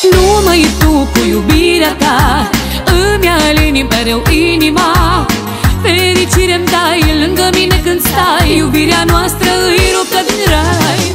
Numai tu cu iubirea ta îmi alini mereu inima. Fericire-mi dai lângă mine când stai, iubirea noastră îi ruptă din rai.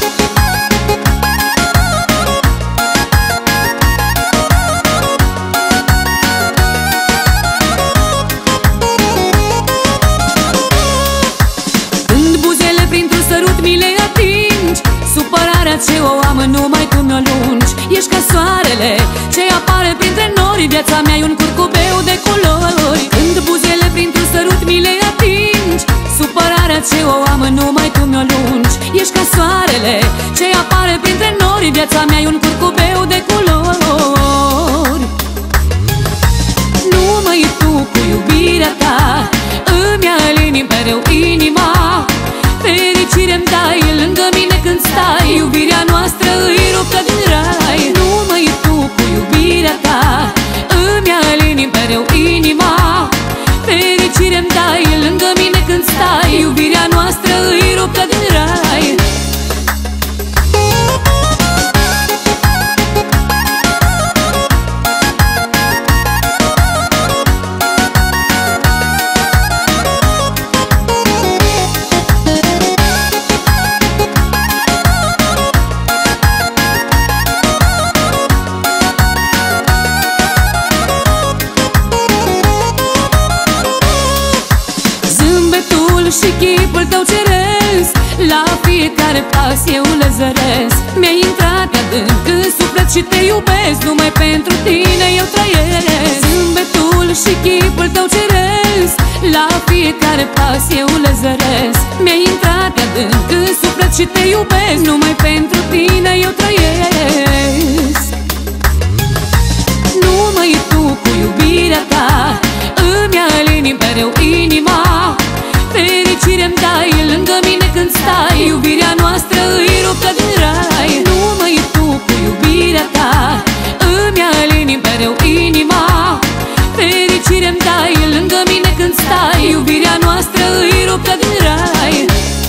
Când buzele printr-un sărut mi le atingi, supărarea ce o am numai tu mi-o lungi. Ești ca soarele ce apare printre nori, viața mea e un curcubeu de culori. Când buzele printr-un sărut mi le atingi, supărarea ce o am numai tu mi-o lungi. Ești ca soarele ce apare printre nori, viața mea e un curcubeu de culori. Numai tu cu iubirea ta îmi alini mereu inima. Fericire-mi dai lângă mine când stai, iubirea noastră îi ruptă din rai. Numai tu cu iubirea ta îmi alini mereu inima. Fericire-mi dai lângă mine când stai, iubirea noastră îi ruptă din rai. Și chipul tău ceresc, la fiecare pas eu le zăresc. Mi-ai intrat adânc în suflet și te iubesc, numai pentru tine eu trăiesc. Zâmbetul și chipul tău ceresc, la fiecare pas eu le zăresc. Mi-ai intrat adânc în suflet și te iubesc, numai pentru tine eu trăiesc. Numai tu cu iubirea ta îmi alini mereu inima. Fericire-mi dai lângă mine când stai, iubirea noastră îi ruptă din rai. Numai tu cu iubirea ta îmi alini mereu inima. Fericire-mi dai lângă mine când stai, iubirea noastră îi ruptă din rai.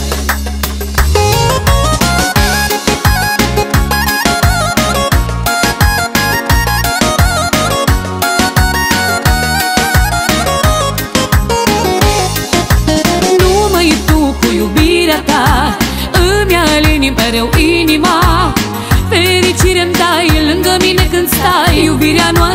Îmi alini mereu inima. Fericire-mi dai lângă mine când stai, iubirea noastră